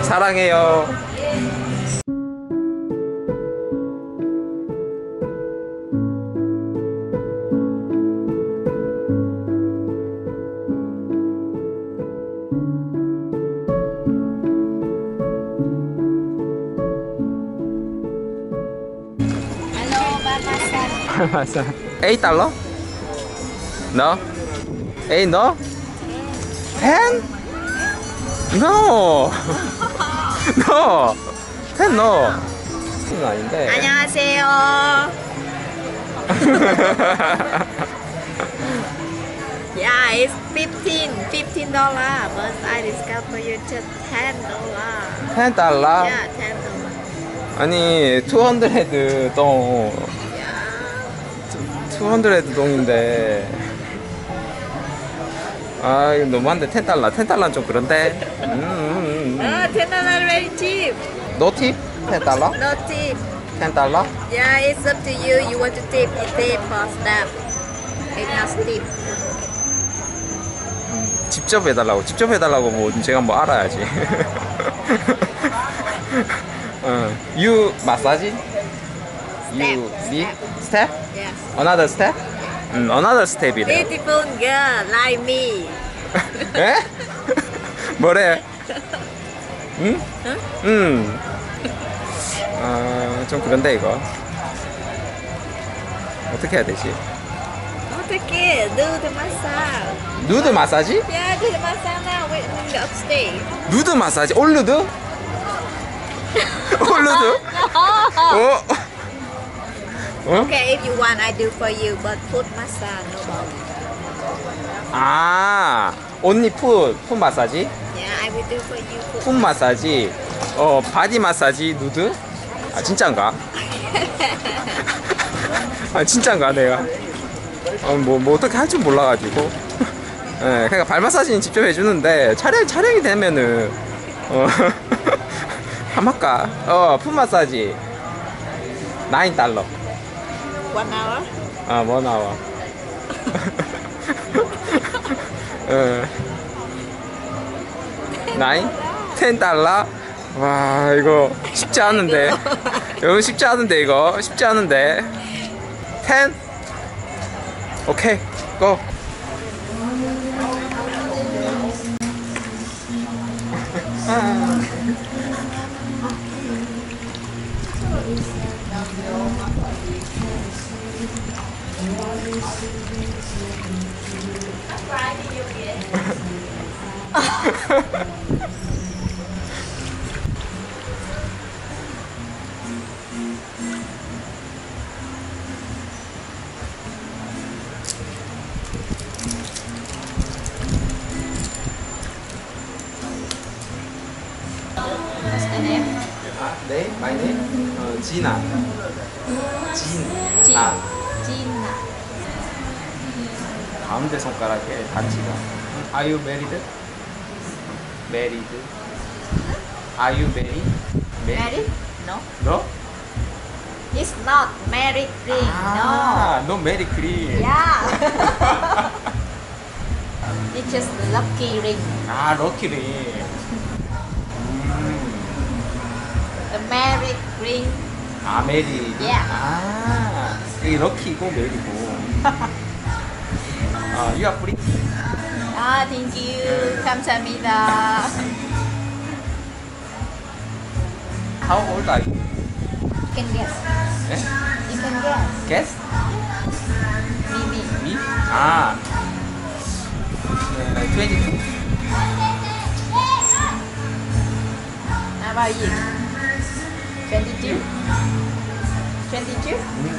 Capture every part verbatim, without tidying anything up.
사랑해요. eight 달러? No? eight no? ten? No! No! ten no! 이건 아닌데. 안녕하세요. Yeah, it's fifteen, fifteen dollar, but I discount for you just ten dollar. ten 달러? Yeah, ten dollar. 아니, two hundred 동. two hundred 동인데. 아, 이거 너무한데. ten 달러. ten 달러는 좀 그런데. 음, 음, 음. Oh, ten dollar very cheap. No tip? ten 달러? No tip. ten 달러? Yeah, it's up to you. You want to tip, you tip for staff. It's not tip. 직접 해달라고. 직접 해달라고 뭐 제가 뭐 알아야지. 어. You 마사지? You me? Step? Yes. Another step? 음, another step이래. Beautiful girl like me. 에? 뭐래? 응? 응. 아, 좀 그런데 이거. 어떻게 해야 되지? 어떻게? Do the massage. 누드 마사지? Yeah, do the massage now. Wait, in the upstairs. 누드 마사지? 올루드? 올루드? 어? 어? Okay, if you want, I do for you, but foot massage, no problem. 아, only 풋, 풋 마사지? Yeah, I will do for you. Foot. 풋 마사지, 어, 바디 마사지, 누드? 아, 진짠가? 아, 진짠가, 내가? 어, 뭐, 뭐, 어떻게 할 줄 몰라가지고. 예, 그러니까 발 마사지는 직접 해주는데, 촬영, 촬영이 되면은, 어, 하마까? 어, 풋 마사지. nine 달러. One hour? 아, 뭐 나와. 어. nine? ten 달러? 와, 이거 쉽지 않은데. 이거 쉽지 않은데, 이거. 쉽지 않은데. ten? 오케이, 고. What's the name? 네, my name? 어, 지나. 진. Gina. 아, Gina. 가운데 손가락에 단지가. Are you married? Married. Are you married? Married? No. No? It's not married ring. 아, no married cream. No. Yeah. It's just lucky ring. 아, 럭키리. The married ring. 아, 메리. Yeah. 아, 여기 럭키고 메리고. 아, you are free? Ah, thank you. 감사합니다. How old are you? You can guess. 네? You can guess. Guess? Me, me. Me? 아, 네, twenty-two? How about you? twenty-two? twenty-two?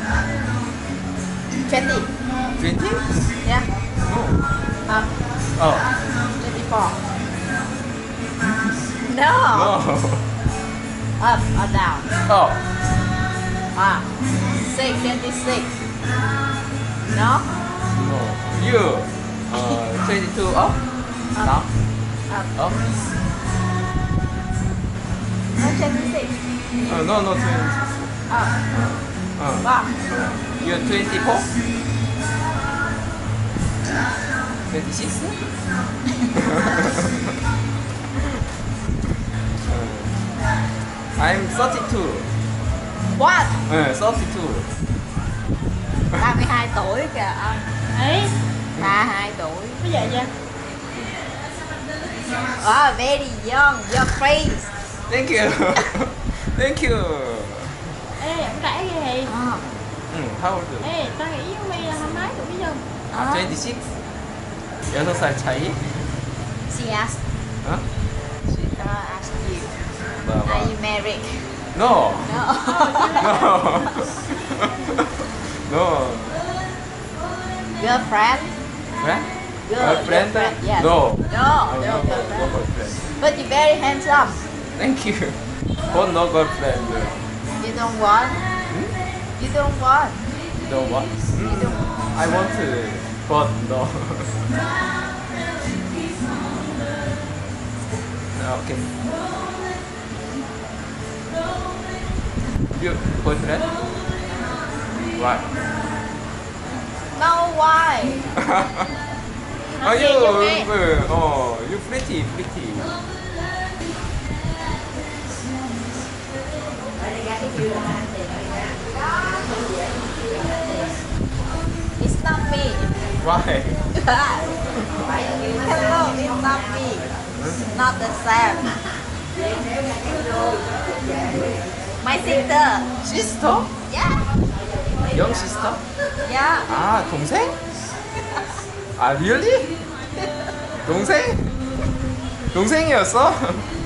twenty? twenty? Yeah. No. Up. 어. twenty-four. No. No. Up or down? 어. Ah. Six, twenty-six. No? No. You. 어, twenty-two up? Down? Up. Up? No, twenty-six. 어, no, no, twenty-six. Up. 어. Wow. You're twenty-four? twenty-six? 어. I'm thirty-two. What? 네, thirty-two. ba mươi hai tuổi kìa ông. Ấy, ba mươi hai tuổi. bây giờ giờ Oh, very young. Your face. Thank you. Thank you. ê ông trẻ ghê thì Oh. 응, how old? ê tao nghĩ với mi là hai mấy tuổi chứ không? 아, twenty-six? 여섯 살 차이? She asked. 어? She uh, asked you. 뭐, Are 뭐. you married? No. No. No. No. Girlfriend? 그래? Girl, Girlfriend? girlfriend, yes. No. No, No, no, no, no, girlfriend. no girlfriend. But you're very handsome. Thank you. But no girlfriend. You don't want? You don't want? You don't want? You don't I want to, but no. Okay. You boyfriend? Why? No, why? Are you? Nói chuyện giúp đi. Oh, you pretty, pretty. It's not me. Why? Hello, it's not me. Not the same. My sister. Sister? Yeah. Young sister? Yeah. 아, 동생? 아, really? 동생? 동생이었어?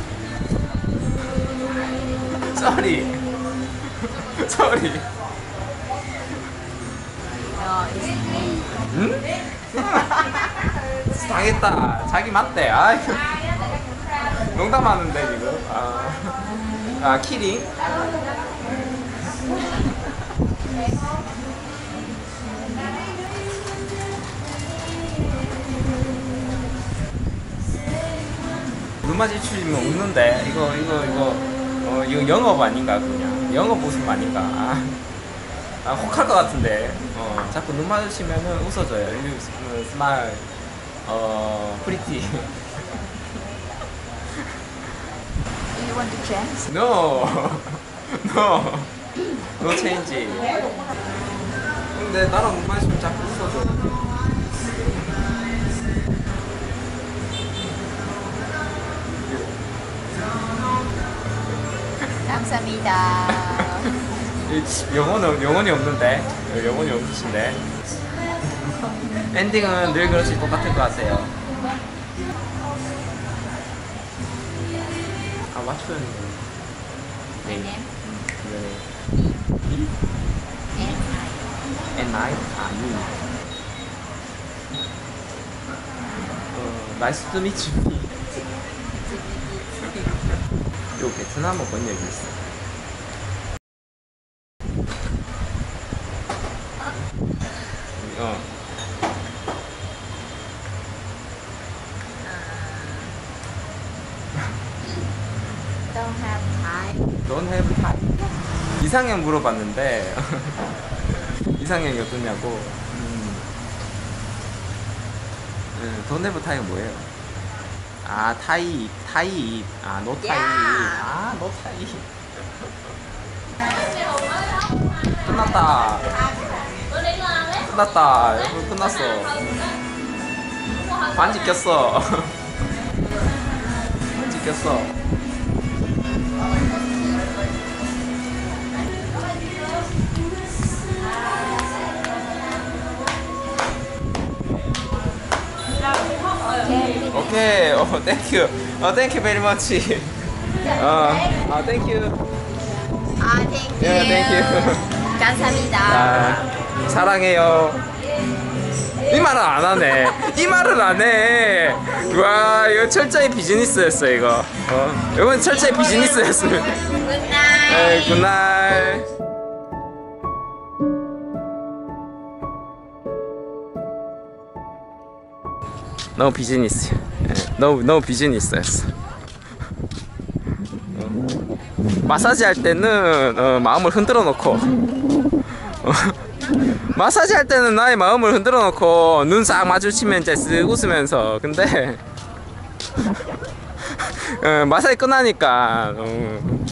Sorry. Sorry. No, it's me. 응? 당했다. 자기 맞대. 아, 농담하는데 지금. 아, 아 키링. 눈 마주치면 웃는데 이거 이거 이거 어 이거 영업 아닌가 그냥 영업 모습 아닌가? 아, 아 혹할 것 같은데. 어 자꾸 눈 마주치면은 웃어줘요. You smile. 어 pretty. Do you want to change? No, no, no change. 근데 나랑 눈 마주치면 자꾸 웃어줘. 감사합니다. 이 영혼은 영혼이 없는데 영혼이 없으신데 엔딩은 늘 그렇지 똑같을 것 같아요. 아 맞추는 My name? 이? And And I 아니. 어 나이스 투 미츠 미. 요 베트남어 번역이 있어. 어. don't have time. Don't have time. 이상형 물어봤는데 이상형이 어떠냐고. 음. 음, Don't have time 뭐예요? 아 타입 타입 아 노 타입 Yeah. 아 노 타입 끝났다 끝났다 이거 끝났어 반지 꼈어 반지 꼈어 오케이 어 땡큐 어 땡큐 베리 머치 어아 땡큐 Ah, thank you. 예 땡큐 감사합니다. 아, 사랑해요. 이 말은 안 하네. 이 말은 안 해. 와, 이거 철저히 비즈니스였어, 이거. 어, 이건 철저히 비즈니스였으면. Good night. 에이, 굿나잇. 너무 비즈니스. 예, 너무, 너무 비즈니스였어. 어. 마사지 할 때는 어, 마음을 흔들어 놓고 어, 마사지 할 때는 나의 마음을 흔들어 놓고 눈 싹 마주치면 이제 쓱 웃으면서 근데 어, 마사지 끝나니까 어,